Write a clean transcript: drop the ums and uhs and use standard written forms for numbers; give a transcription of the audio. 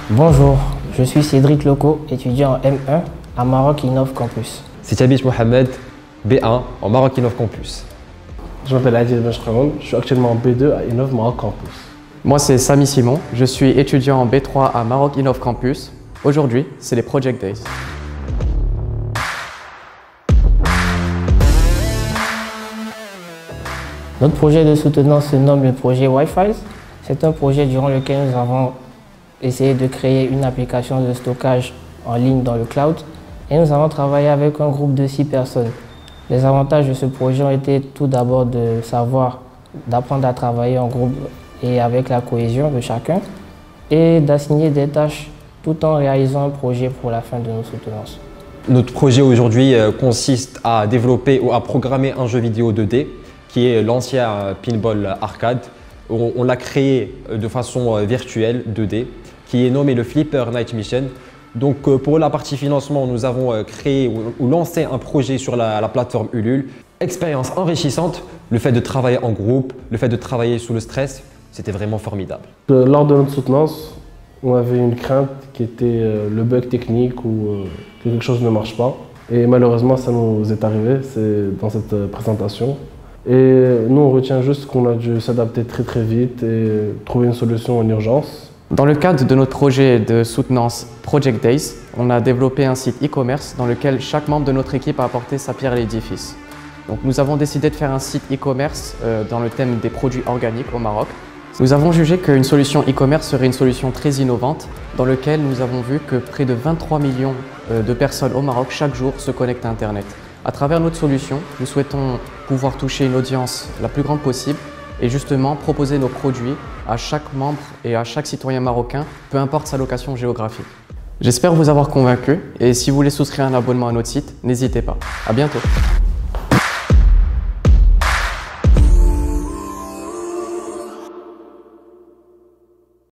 Bonjour, je suis Cédric Loco, étudiant en M1 à Maroc Innov Campus. C'est Thabich Mohamed, B1 en Maroc Innov Campus. Je m'appelle Adil Benchraoun, je suis actuellement en B2 à Innov Maroc Campus. Moi c'est Samy Simon, je suis étudiant en B3 à Maroc Innov Campus. Aujourd'hui, c'est les Project Days. Notre projet de soutenance se nomme le projet Wi-Fi. C'est un projet durant lequel nous avons essayé de créer une application de stockage en ligne dans le cloud et nous avons travaillé avec un groupe de 6 personnes. Les avantages de ce projet ont été tout d'abord d'apprendre à travailler en groupe et avec la cohésion de chacun et d'assigner des tâches tout en réalisant un projet pour la fin de nos soutenances. Notre projet aujourd'hui consiste à développer ou à programmer un jeu vidéo 2D qui est l'ancien Pinball Arcade. On l'a créé de façon virtuelle 2D qui est nommé le Flipper Night Mission. Donc pour la partie financement, nous avons créé ou lancé un projet sur la plateforme Ulule. Expérience enrichissante, le fait de travailler en groupe, le fait de travailler sous le stress, c'était vraiment formidable. Lors de notre soutenance, on avait une crainte qui était le bug technique ou que quelque chose ne marche pas. Et malheureusement, ça nous est arrivé dans cette présentation. Et nous, on retient juste qu'on a dû s'adapter très vite et trouver une solution en urgence. Dans le cadre de notre projet de soutenance Project Days, on a développé un site e-commerce dans lequel chaque membre de notre équipe a apporté sa pierre à l'édifice. Donc nous avons décidé de faire un site e-commerce dans le thème des produits organiques au Maroc. Nous avons jugé qu'une solution e-commerce serait une solution très innovante dans laquelle nous avons vu que près de 23 millions de personnes au Maroc chaque jour se connectent à Internet. À travers notre solution, nous souhaitons pouvoir toucher une audience la plus grande possible et justement proposer nos produits à chaque membre et à chaque citoyen marocain, peu importe sa location géographique. J'espère vous avoir convaincu et si vous voulez souscrire un abonnement à notre site, n'hésitez pas. À bientôt.